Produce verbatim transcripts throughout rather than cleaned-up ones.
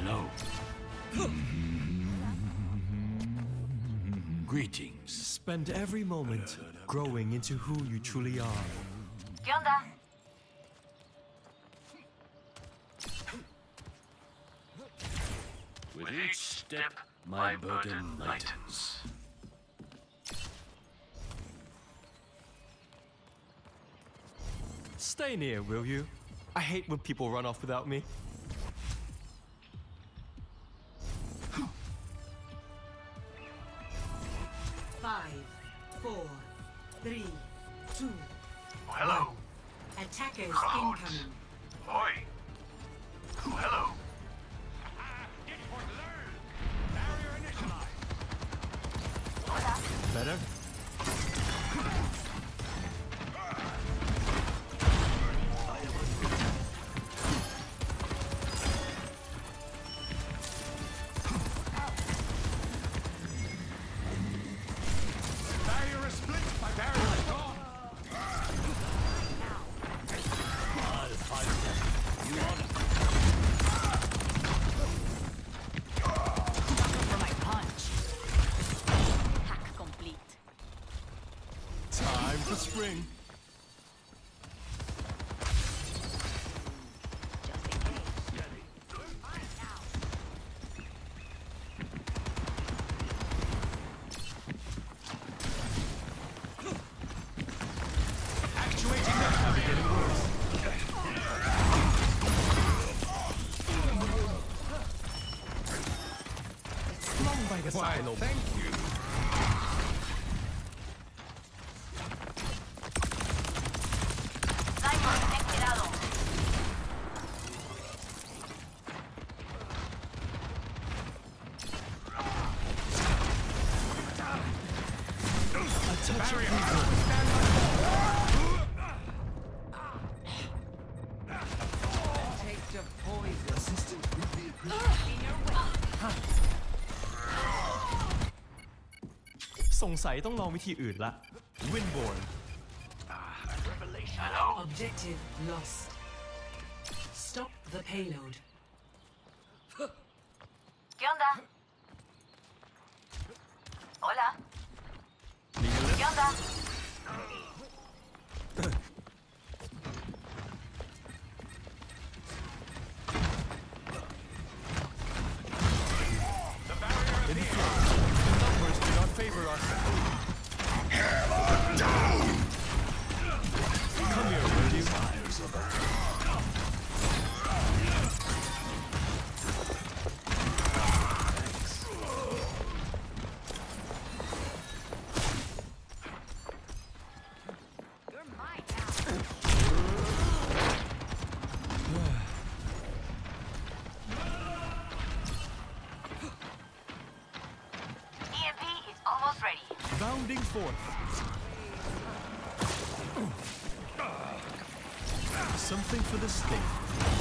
Hello. Greetings. Spend every moment growing into who you truly are. ¿Qué onda? With each step, my burden lightens. Stay near, will you? I hate when people run off without me. Five, four, three, two. Oh, hello. Attackers Crowds. incoming. Oi. Oh, hello. Better? Barrier is split. My barrier is gone. I'll fight them. You honor. For my punch. Hack complete. Time for spring. Just in case. Actuating the Never getting worse. Long by the Why, side. thank you. Sniper activado. A touch of Barrier. evil. Taste of poison. Assistant would be appreciated. In your way. สงสัยต้องลองวิธีอื่นละ Windborn. Hello. Objective lost. Stop the payload. ¿Qué onda? Hola. ¿Qué onda? The barrier In the appears. field, the numbers do not favor us. Come here, will you? You're mine now. E M P is almost ready. Bounding forth. Something for the state.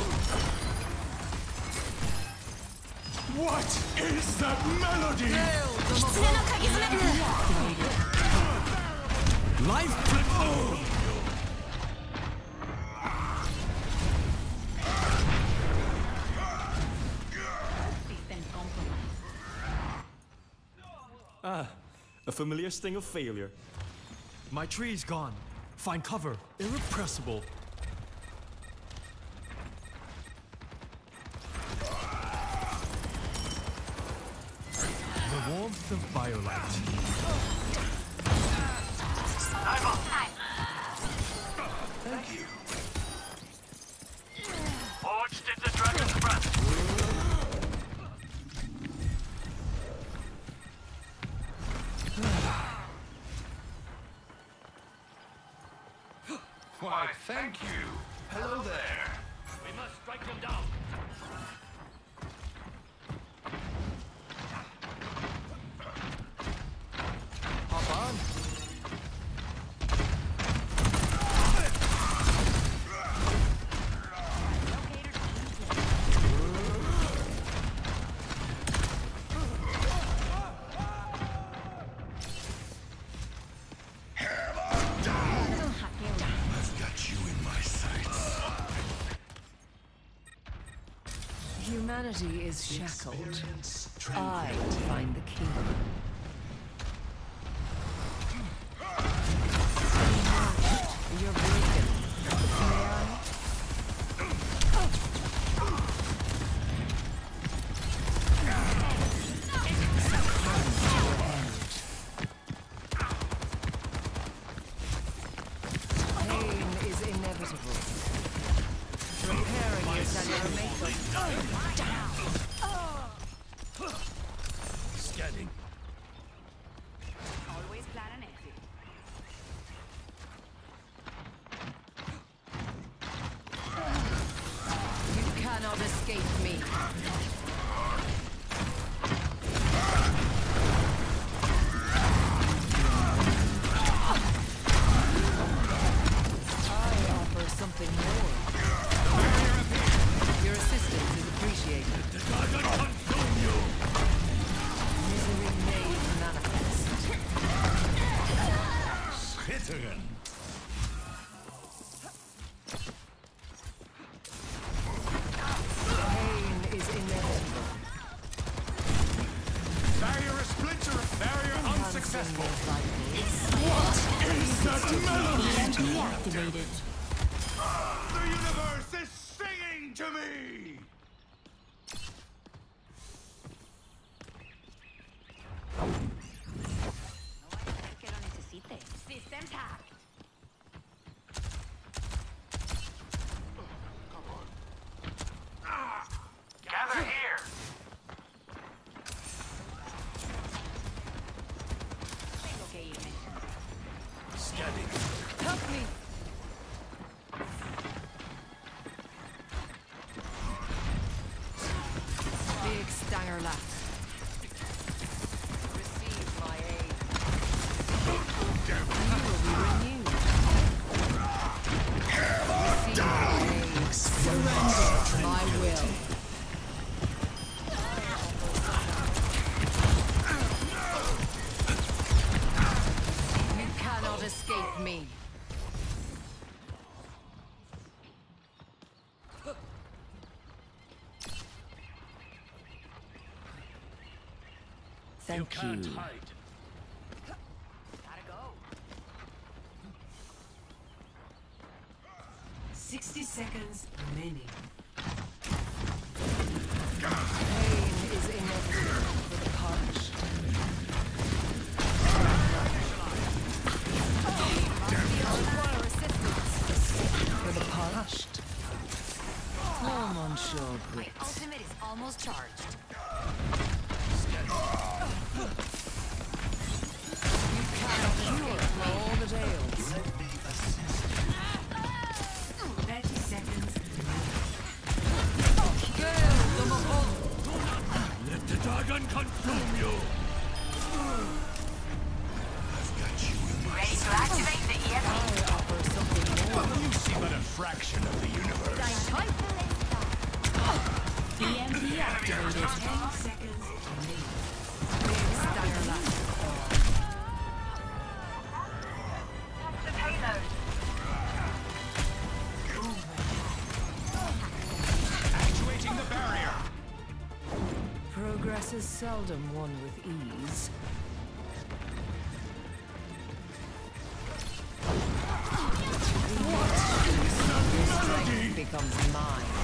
What is that melody? Life flip. Oh. System compromised. Ah, a familiar sting of failure. My tree's gone. Find cover. Irrepressible. The warmth of Biolite. I'm up. Time. Thank you. Forged in the dragon's breath. Why, thank you. Hello there. We must strike them down. Hop on. I've got you in my sights. Humanity is shackled. I find the key. You're broken. May I? Pain is inevitable. Repairing is an makeup. Down. Scanning. Always plan an exit. You cannot escape me. I offer something more. Your assistance is appreciated. The dragon consume you! Misery made manifest. Schitterend! Pain is inevitable. Barrier splinter. Barrier unsuccessful. E M P activated. The universe is singing to me! Que lo necesite. System hacked. Gather here! Tengo que irme. Scanning. Help me! Big Stanger left. Receive my aid. You will be renewed. Receive my aid. Surrender my will. You cannot escape me. You Thank can't you. hide. Gotta go. Sixty seconds remaining. Pain is inevitable for the parched. Require assistance for the parched. Oh, Monsieur My Grit. ultimate is almost charged. You cannot cure for all the ails. Thirty seconds. Gale, the Mahon. Let the dragon consume you! I've got you in my Ready to activate the E M P. I offer something more. You see but a fraction of the universe. E M P activated. Ten seconds remaining. Big Stanger left. The payload. Actuating the barrier. Progress is seldom won with ease. Your strength becomes mine.